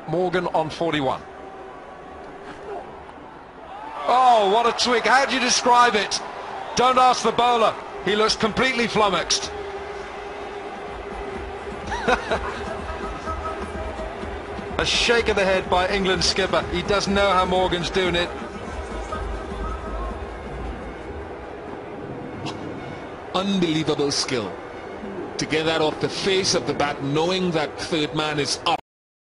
Morgan on 41. Oh, what a twig. How do you describe it? Don't ask the bowler. He looks completely flummoxed. A shake of the head by England's skipper. He doesn't know how Morgan's doing it. Unbelievable skill to get that off the face of the bat, knowing that third man is up.